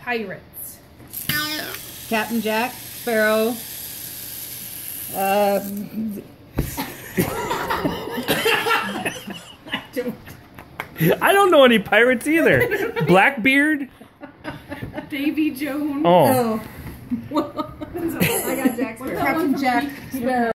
pirates? Captain Jack Sparrow. I don't know any pirates either. Blackbeard? Davy Jones. Oh. I got Jack Sparrow. Captain Jack Sparrow.